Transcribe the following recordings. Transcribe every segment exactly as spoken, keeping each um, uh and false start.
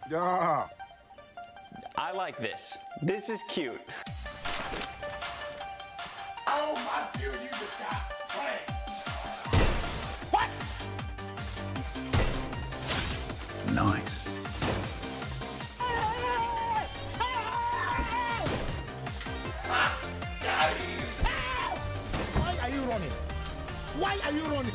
Yeah. I like this. This is cute. Oh my dude, you just got pranked. What? Nice. Why are you running? Why are you running?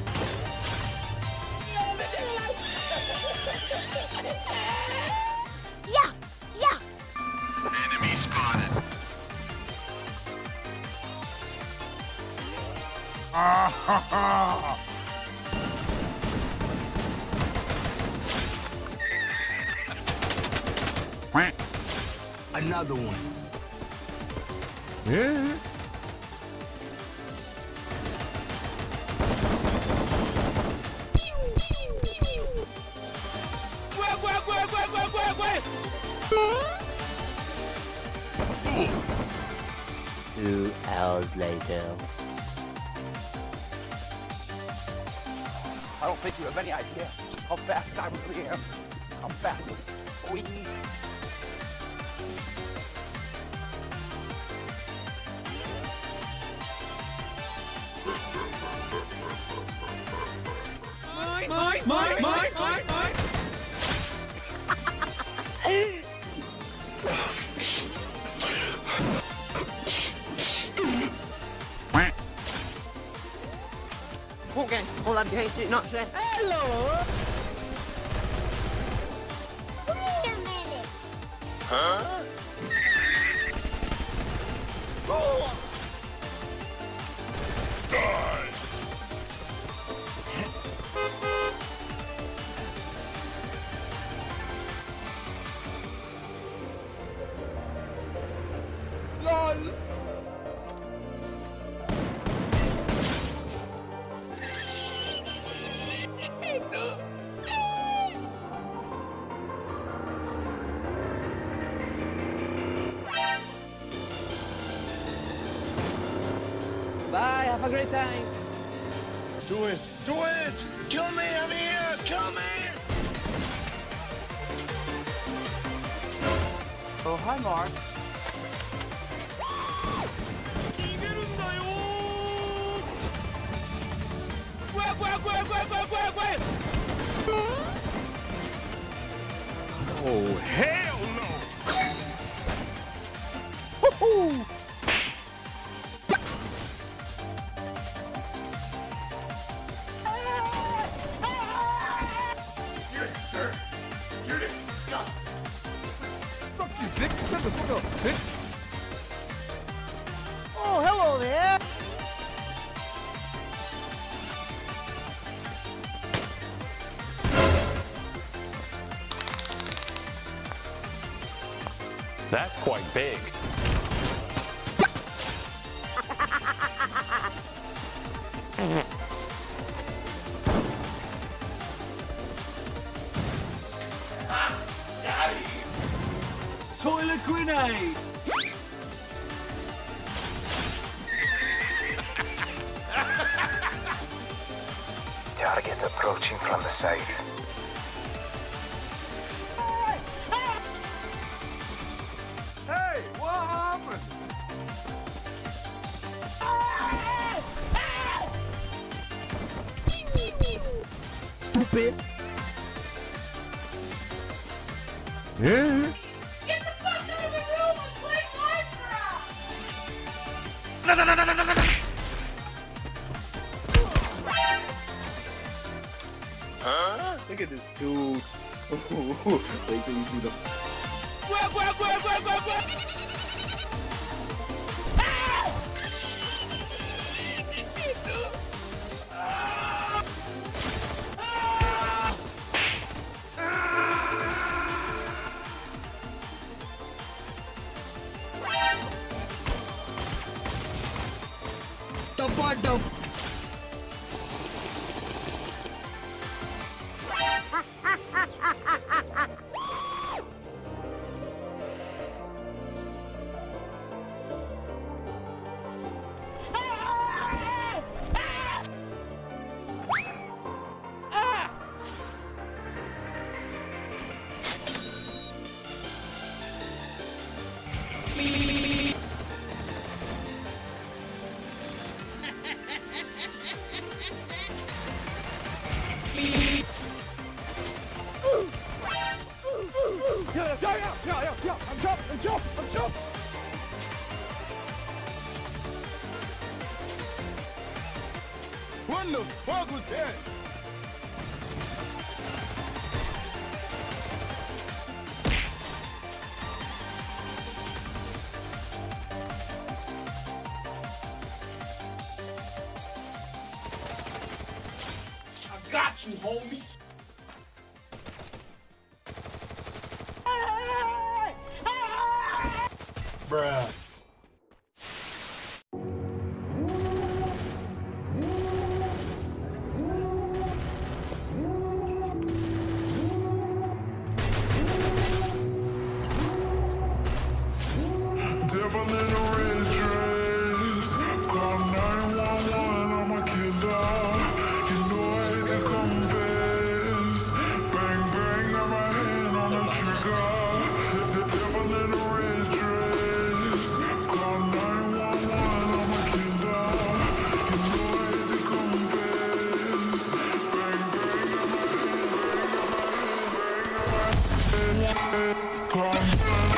Yeah, yeah. Enemy spotted. Ah ha ha! Another one. Yeah. Two hours later. I don't think you have any idea how fast I really am. I'm fast. We Mine, mine, mine, mine, mine, mine. Okay, all that behind shit not said. Hello! Wait a minute. Huh? Die! LOL. Bye, have a great time. Do it! Do it! Kill me! I'm here! Kill me! Oh, hi, Mark. Oh, hell no! You're dirt! You're disgusting! Fuck you, dick. Shut the fuck up, bitch. Oh, hello there. That's quite big. Toilet grenade. Target approaching from the side. Hey, what happened? Stupid. Yeah. Get the fuck out of the room and play Minecraft! Huh? Look at this dude. Wait till you see the. The fuck the. fuck with that. I got you, homie. Bruh. Devil in a red dress, call nine one one, I'm a killer. You know I hate to confess. Bang bang, got my hand on the trigger. The devil in a red dress, call nine one one, I'm a killer. You know I hate to confess. Bang bang, got my hand, bang, got my hand, bang, got my hand.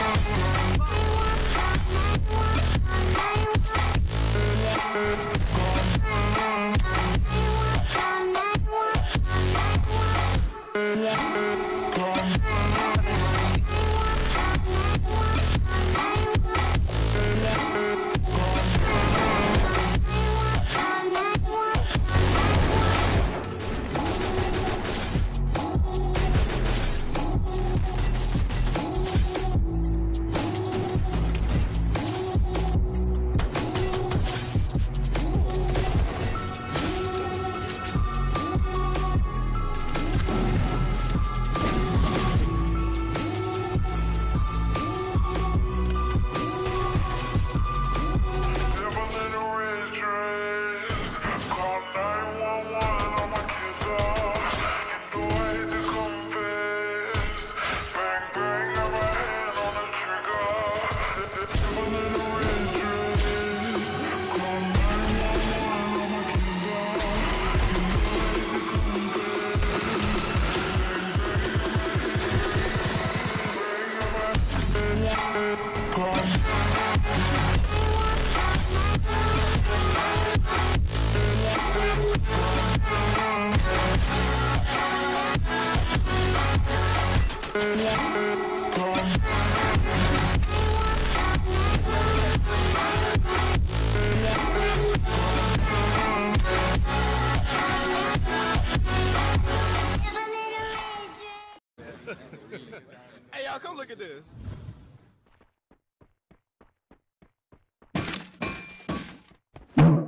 Hey, y'all, come look at this. You